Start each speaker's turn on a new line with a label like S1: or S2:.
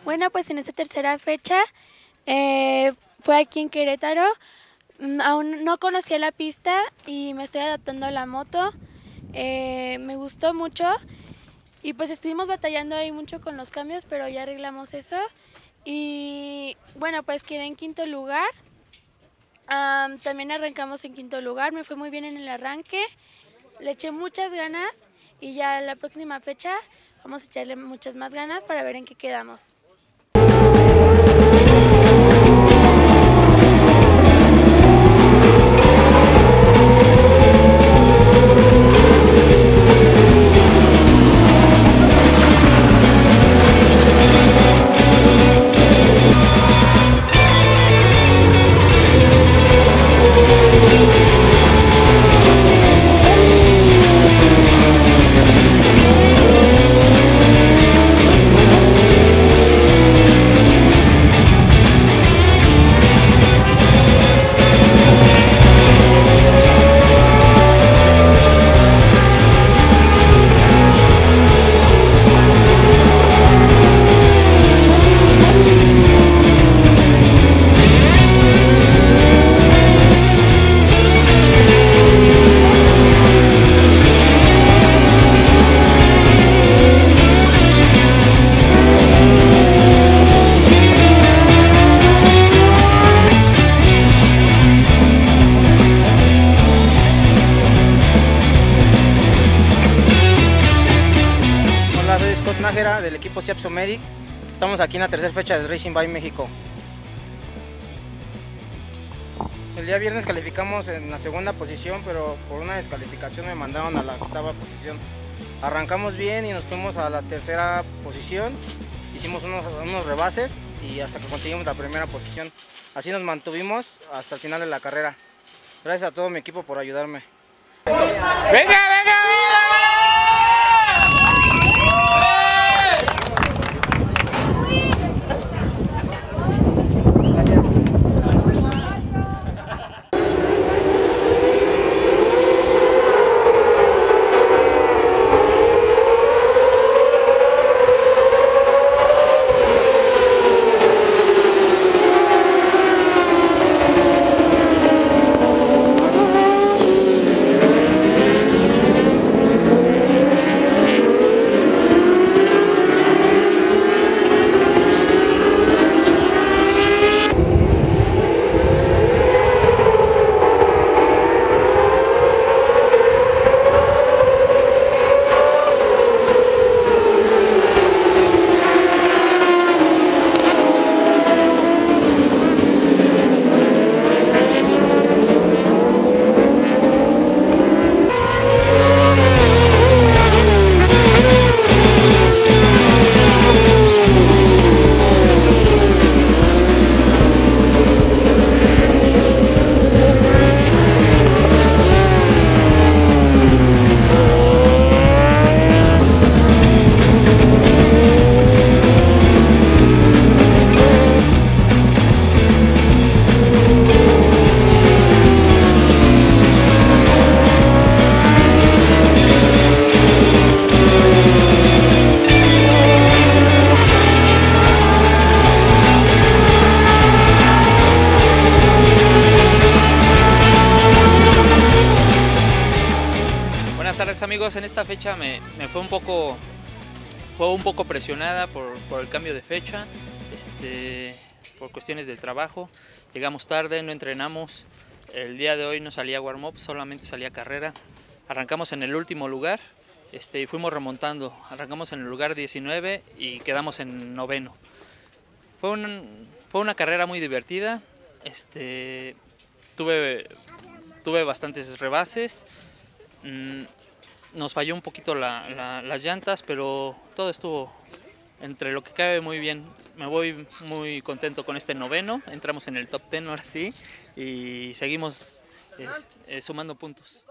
S1: Bueno, pues en esta tercera fecha fue aquí en Querétaro. Aún no conocía la pista y me estoy adaptando a la moto. Me gustó mucho y pues estuvimos batallando ahí mucho con los cambios, pero ya arreglamos eso. Y bueno, pues quedé en quinto lugar. También arrancamos en quinto lugar, me fue muy bien en el arranque. Le eché muchas ganas y ya la próxima fecha vamos a echarle muchas más ganas para ver en qué quedamos.
S2: Del equipo Ciapsomeric. Estamos aquí en la tercera fecha del Racing Bike México. El día viernes calificamos en la segunda posición, pero por una descalificación me mandaron a la octava posición. Arrancamos bien y nos fuimos a la tercera posición, hicimos unos rebases y hasta que conseguimos la primera posición. Así nos mantuvimos hasta el final de la carrera. Gracias a todo mi equipo por ayudarme.
S3: ¡Venga, venga!
S4: Buenas tardes amigos, en esta fecha me fue un poco presionada por el cambio de fecha, por cuestiones del trabajo. Llegamos tarde, no entrenamos, el día de hoy no salía warm-up, solamente salía carrera. Arrancamos en el último lugar y fuimos remontando, arrancamos en el lugar 19 y quedamos en noveno. Fue una carrera muy divertida, tuve bastantes rebases. Nos falló un poquito las llantas, pero todo estuvo entre lo que cabe muy bien. Me voy muy contento con este noveno, entramos en el top 10 ahora sí y seguimos sumando puntos.